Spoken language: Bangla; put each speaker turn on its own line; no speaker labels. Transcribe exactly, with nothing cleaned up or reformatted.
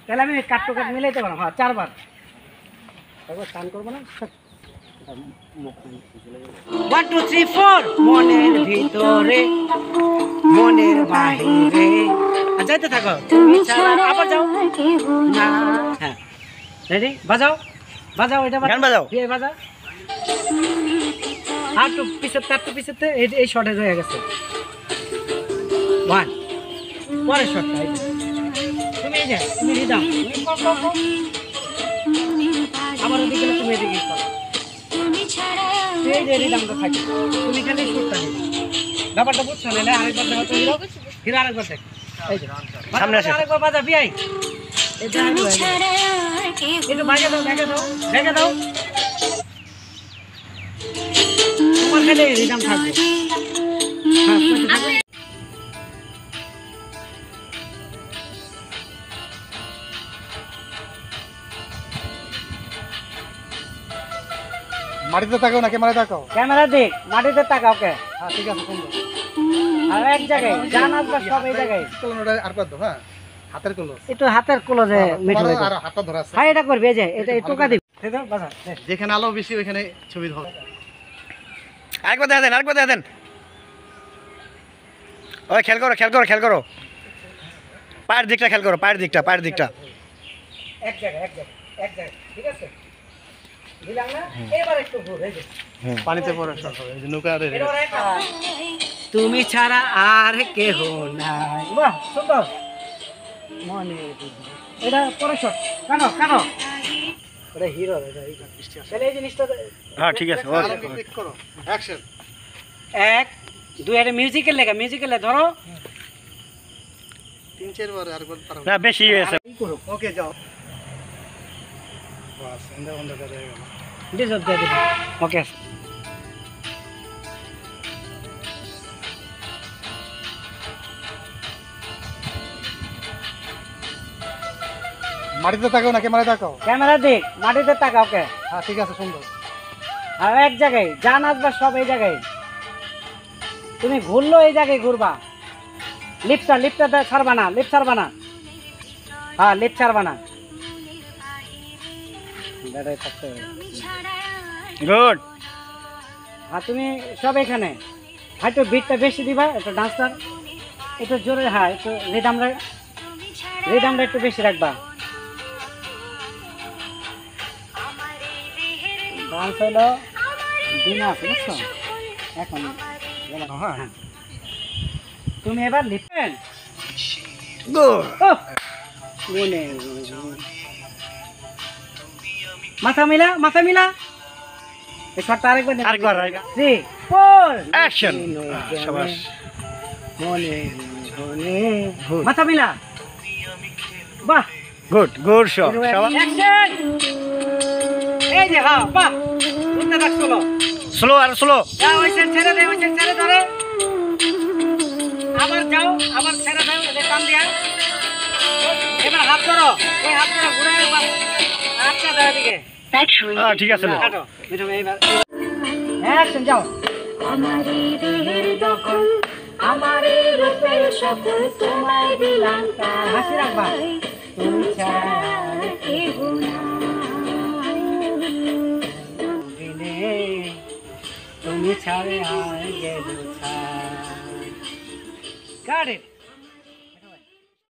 তাহলে আমি কাট টু কাট মিলাইতে পারবো। হ্যাঁ চারবার একবার টান করবো না। One two three four. মনের ভিতরে মনের বাহিরে যাইতে থাকো তুমি ছাড়া। আবার যাও না। হ্যাঁ রেডি বাজাও বাজাও এটা গান বাজাও এই বাজাও। আর তো পিছতে আর তো পিছতে এই এই শটে হয়ে গেছে। ওয়ান পরের শটটা তুমি এই যে তুমি রিদাম আমার ওদিকে তুমি এদিকে করো। এই যে রিদামটা থাকে তুমি খালি শুটটা নিবে। ব্যাপারটা বুঝছো না? আরেকবার দেখো তো হিরো হিরো আরেকবার দেখ। এই যে সামনে আসে আরেকবার বাজা বিআই। এই যে একটু বাজা দাও দেখে দাও দেখে দাও তোমার খালি রিদাম থাকবে। হ্যাঁ
মাটিতে তাকাও না ক্যামেরা তাকাও।
ক্যামেরা দেখ মাটিতে তাকাও। ওকে
হ্যাঁ ঠিক আছে সুন্দর।
আর এক জায়গায় জানাস বা সব এই জায়গায়
কলমটা আর কত। হ্যাঁ হাতের কলম
একটু হাতের কলম যে মিঠু
আর হাতটা ধরে আছে।
হ্যাঁ এটা করবে এই যে এটা টোকা দিবি। দাও বাজা
যেখানে আলো বেশি ওখানে ছবি ধরো।
আরেকবার দেখা দেন আরেকবার দেখা দেন। ওই খেয়াল করো খেয়াল করো খেয়াল করো পায়ের দিকটা খেয়াল করো পায়ের দিকটা পায়ের দিকটা
এক জায়গায় এক জায়গায় এক জায়গায় ঠিক আছে দিলাম না। এবার একটু ঘুর এই যে
পানিতে পড়ে শট হবে। এই যে নৌকা রে
তুমি ছাড়া আর কেহ নাই। বাহ সুন্দর মনে এটা পরে শট কানো কানো এটা হিরো এটা এইটা তাহলে এই জিনিসটা।
হ্যাঁ ঠিক আছে ওকে
ক্লিক করো অ্যাকশন।
এক দুই এটা মিউজিক্যাল লেখা মিউজিক্যাল ধরো
তিন চারবার আর একবার পারো
না বেশি হয়েছে।
ওকে যাও বাস এন্ডা বন্ধ করে গেল।
দিস অফ দে ওকে
মাটিতে তাকাও না ক্যামেরা তাকাও।
ক্যামেরা দেখ মাটিতে তাকাও। ওকে
হ্যাঁ ঠিক আছে সুন্দর।
আর এক জায়গায় জান আসবা সব এই জায়গায় তুমি ঘুরলো এই জায়গায় ঘুরবা। লিপটা লিপটা ছাড়বা না লিপ ছাড়বা না। হ্যাঁ লিপ ছাড়বা না।
গুড।
হ্যাঁ তুমি সব এখানে হয়তো বিটটা বেশি দিবা একটু ডান্সটার একটু জোরে। হ্যাঁ একটু রিদামটা রিদামটা একটু বেশি রাখবা। ডান্স হলো দিনা আছে বুঝছো এখন। হ্যাঁ তুমি এবার লিপেন
গুড।
মাথা মিলা মাথা মিলা এই শটটা আরেকবার
আরেকবার
থ্রি ফোর
অ্যাকশন। শাবাশ
মনে মনে মাথা মিলা। বাহ
গুড গুড শট শাবাশ।
অ্যাকশন। এই যে হ্যাঁ বাহ উঠতে থাক চলো
স্লো আর স্লো।
যাও ওই সাইড ছেড়ে দে ওই সাইড ছেড়ে ধরে আবার যাও আবার ছেড়ে দাও এই কাম দিয়া। এবার হাত ধরো ওই হাত ধরো ঘুরে হাতটা দাও এদিকে।
হ্যাঁ ঠিক আছে
কাটো মিঠু এইবার অ্যাকশন যাও। আমারই দেহের দখল আমারই রূপের সকল তোমায় দিলাম তাই। হাসি রাখবা তুমি ছাড়া কেহ নাই তুমি ছাড়া আর গেল ছাই। Got it.